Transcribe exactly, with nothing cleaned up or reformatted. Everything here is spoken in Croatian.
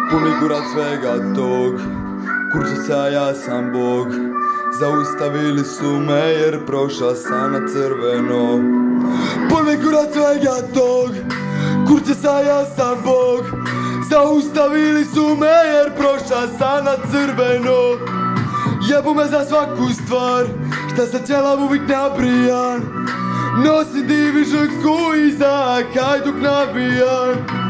Puni kurac svega tog, kurčica ja sam Bog. Zaustavili su me jer prošla sam na crveno. Puni kurac svega tog, kurčica ja sam Bog. Zaustavili su me jer prošla sam na crveno. Jebu me za svaku stvar, šta se cijela uvijek nabrijan. Nosim divižanku i za Hajduk nabijan.